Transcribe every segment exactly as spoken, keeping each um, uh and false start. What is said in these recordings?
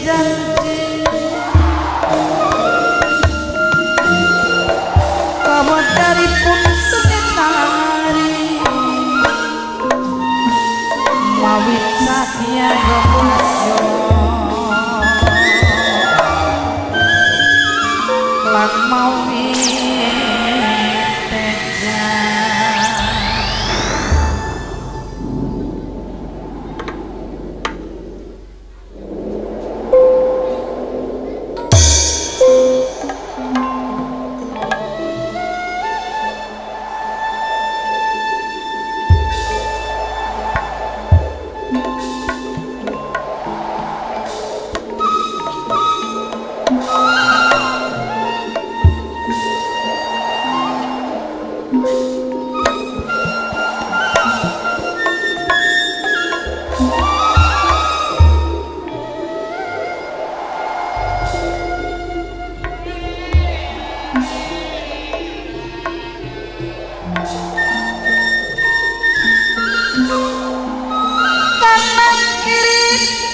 janji kawadaripun senetari mawit sakia gopasyo lan mawi teja kanan kiri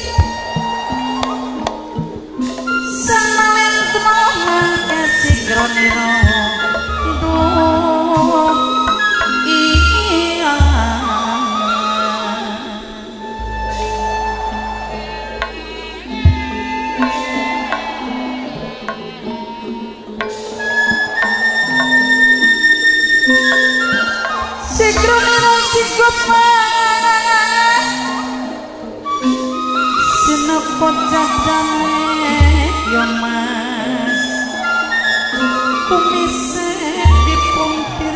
samalen tumangan kasih groniro duh iya si groniro si gopma sinapa jajane yo mas kumise dipuntir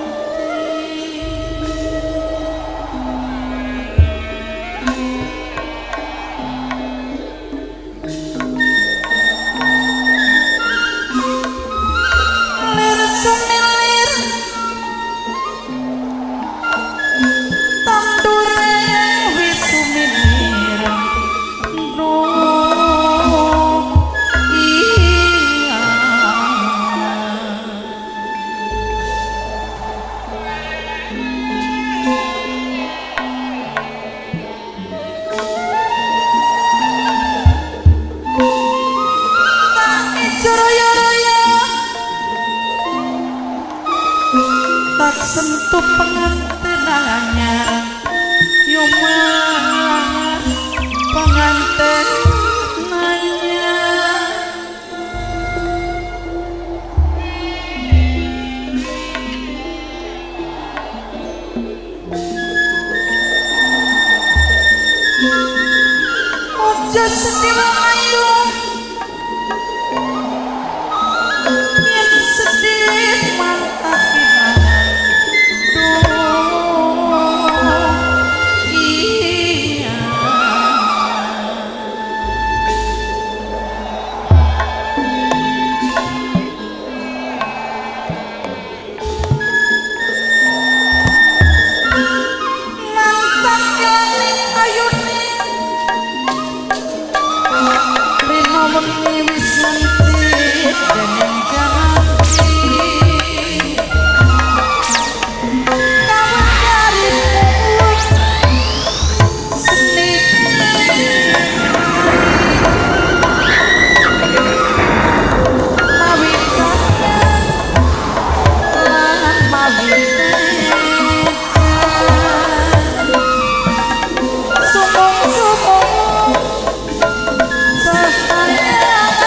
lir sumilir tandure wis sumilir tak sentuh pengantinannya yo mas pengantinannya ojo sedih ayu yen sedih mantap Sumong-sumong cahaya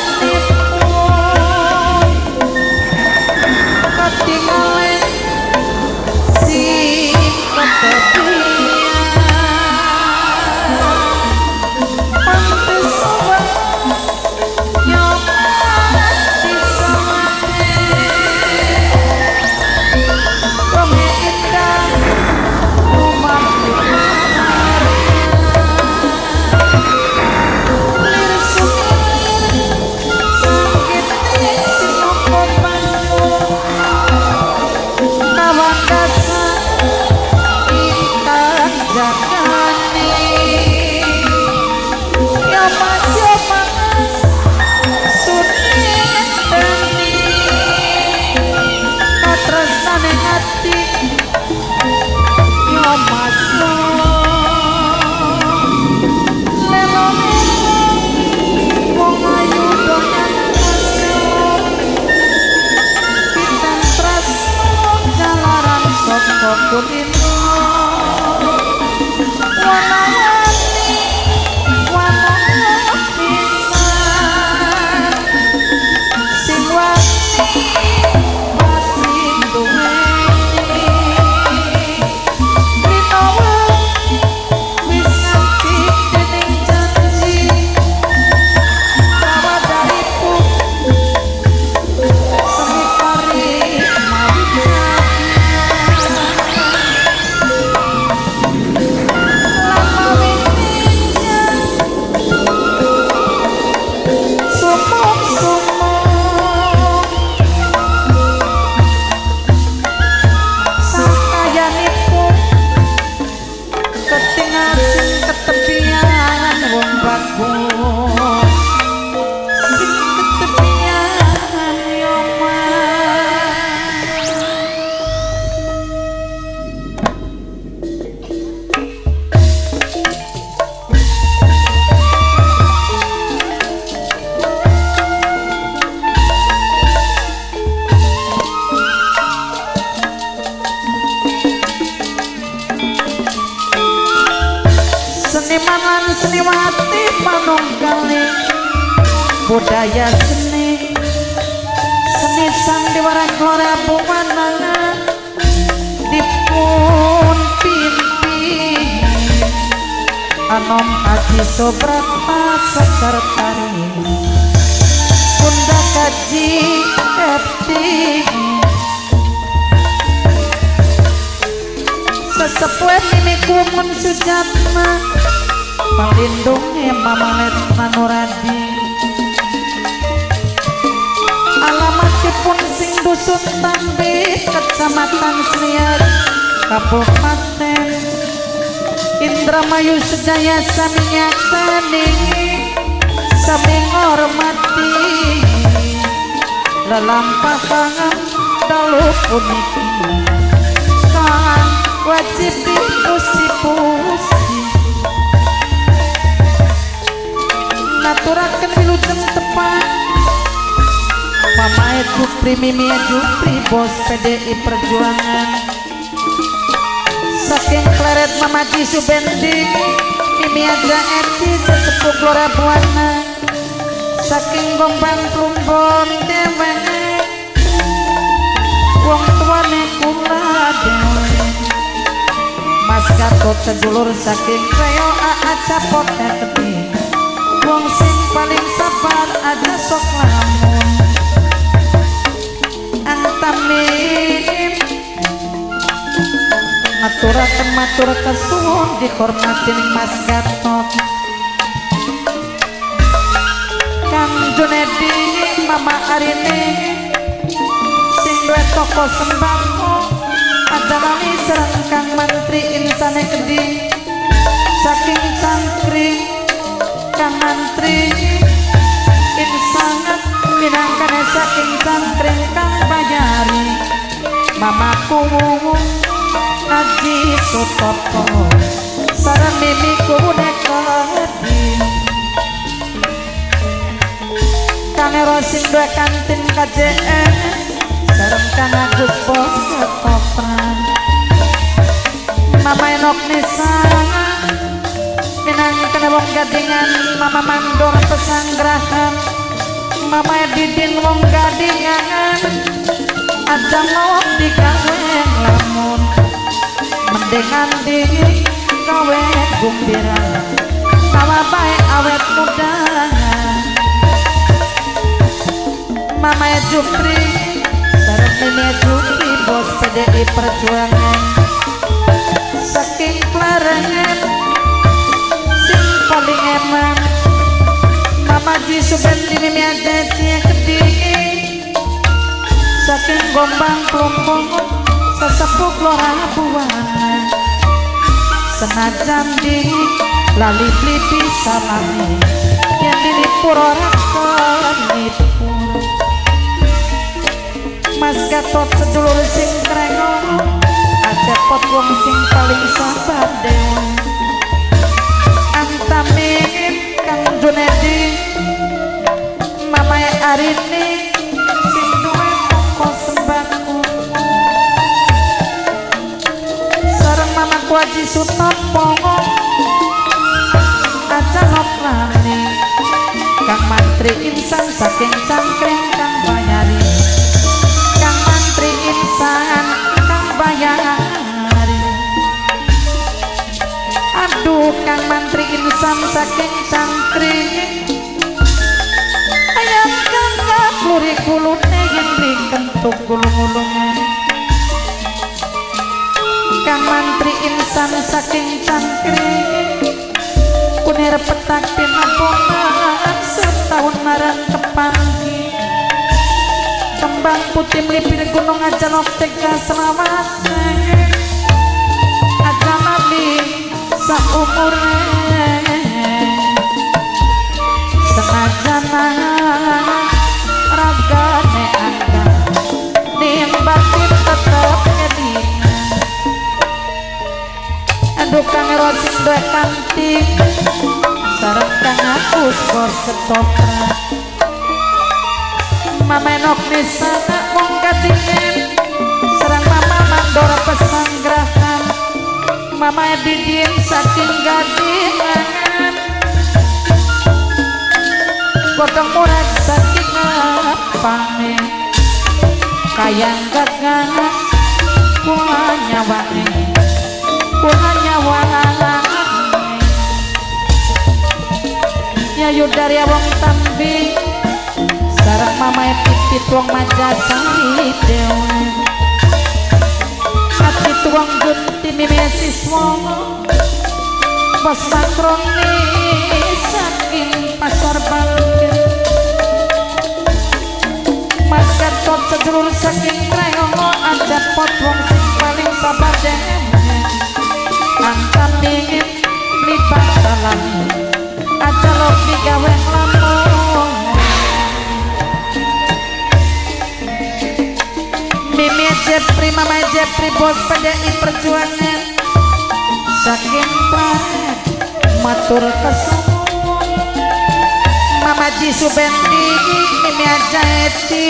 budaya seni seni sang diwara glora buwana dipun pimpin Anom Haji Sobrata sekretaris Bunda Kaji Epti sesepuh Mimi Kumun Sujatma pelindungnya Mama Letna Nuradi alamatipun sing dusun Tambi Kecamatan Sriat Kabupaten Indramayu Sejaya sami nyaksani sami ngormati lelampahan dalu puniki kang wajib dipusi-pusi naturaken wilujeng tepat Mamae Jupri Mimi Jupri bos P D I Perjuangan saking Kleret Mama Jisu Bendi Mimi Aja Eti sesepuh Glora Buana saking Gombang Plumbon Dewene wong tuane kula dewe Mas Gatot sedulur saking Reo Aa Capot Gede wong sing paling sabar aja sok lamun antamim maturaken matur kesuwun dihormatin Mas Gatot Kang Junedi Mama Arini sing duwe toko sembako adalani serang Kang Mantri Insane Gedi saking Cangkring Kang Mantri Insangat minangkane saking Cangkring Kang Bayari Mamaku Haji Sutopo sareng mimiku Nekodi Kang Ero sing duwe kantin K J N sareng Kang Agus Bos Ketoprak Mama Enok Nisa minangkane wong gadingan Mama Mandor Pesanggrahan Mama Didin wong gadingan aja lawak digawe lamun mendengan diri gawe gumbira kawa bae awet muda Mama Jupri sareng Mimi Jupri bos P D I Perjuangan saking Klarengan sing paling emang Mama Jisu Bendi Mimi Aja Gede saking Gombang Plumbon sesepuh Glora Buana senajan di lali blipi salami yang dilipur orang kenipur Mas Gatot sedulur sing krengong aja pot wong sing paling sabar dewa antamin Kang Junedi Mama Arini sing duwe toko sembako sareng Mama Haji Sutopo aja noplani Kang Mantri Insan saking Cangkring Kang Bayari Kang Mantri Insan Kang Bayari aduh Kang Mantri Insan saking Cangkring ayam kangga kluri kulune yang dikentuk gulung-gulungan Kang Mantri Insan saking Cangkring kunir petak pinapongan setahun marang kepanggi kembang putih melipir gunung aja tega selamat aja nabi saumurnya senajan ragane angga ning batin tetep ngedina aduh Kang Ero sing duwe kanting sareng Kang Agus Bos Ketoprak Mama Enok Nisa wong gadingan sareng Mama Mandor Pesanggrahan Mama Didin saking gadingan godong murad saking ngapane kayang gagang kula nyawane kula nyawane ya yudari wong tambi sareng mamae pipit wong Majasari dewe ati tuwang junti mimesiswa pasakroni saking pasar bangkit mas gatot sedulur saking krayongo aja pot wong sing paling sabar dewe angkat dingin lipat dalam aja lok digawe lampung Mimi Jepri Mama Jepri bos P D I Perjuangan saking plat matur kesuwun Mama Jisu Bendi Mimi Ajaeti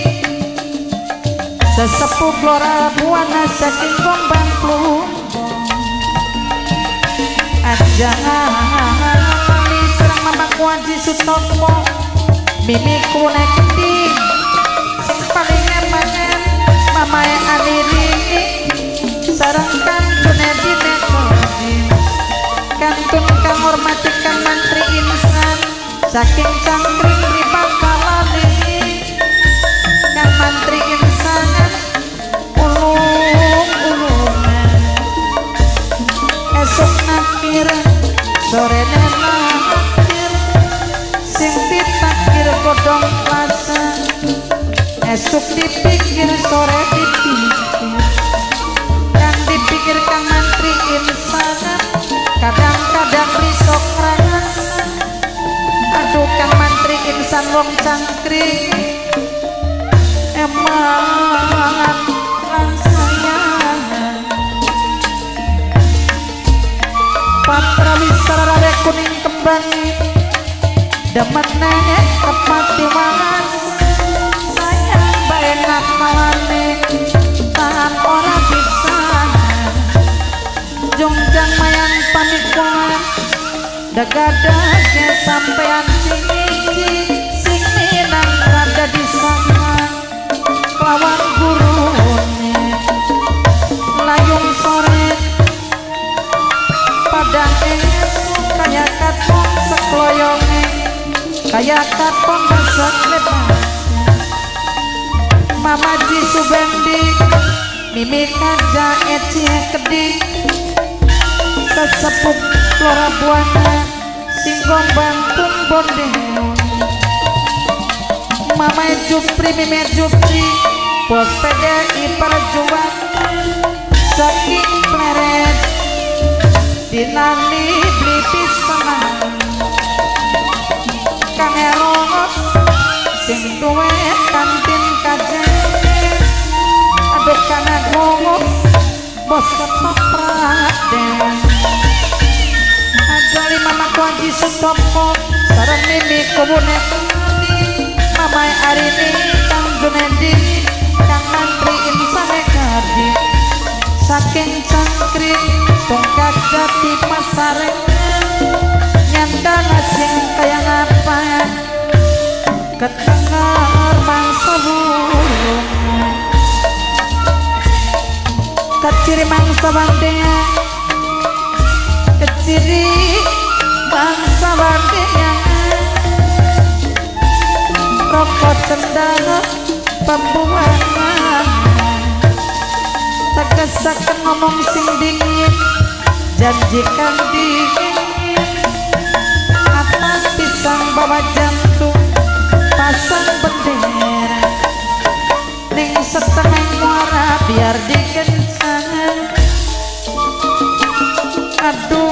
sesepuh Glora Buana saking Gombang Plumbon ajangan kali serang Mama Kuaji Sutomo Mimi Kune Keding sing paling emangan Mamae Aliri sareng Kang Junedi Nekodin kantun kang hormati Kang Mantri Insan saking Cangkring Ripakalali Kang Mantri Insan ulung-ulungan esok nakir sore nakir sing ditakir godong plaza esok dipikir sore dipikir kang dipikir Kang Mantri Insana kadang-kadang risok rasa aduh Kang Mantri Insan wong Cangkring emang sayang Patra Wisara kuning kembang demen nenek kepati wangas sayang baenak mawane tahan ora bisa jongjang mayang panikuan dagadage sampean sing iki sing minang rada disana lawan gurune layung sore padang esuk kaya katon sekloyonge kaya katon masak lebar Mama Jisu Bendi Mimi Kaja Eci Keding sesepuh Glora Buana sing Gombang Plumbon dewe Mama Jupri Mimi Jupri bos P D I Perjuangan saking pleret dinani beli pisanan Kang Eros sing duwe kantin kajen aduh kana ngomong bos ketoprak ada lima Makwaji Sutopo sareng Mimi Kubune Mama Arini Kang Junedi Kang Mantri Insan Kardi saking Cangkring tongkat jati pasare nyandang sing kaya ngapa ketengah mangsa burung keciri mangsa bandenya keciri mangsa bandenya rokok cendana pembuangan tegesakan ngomong sing dingin janjikan dingin atas pisang bawa jantung pasang bendera ning setengah muara biar dikencang aduh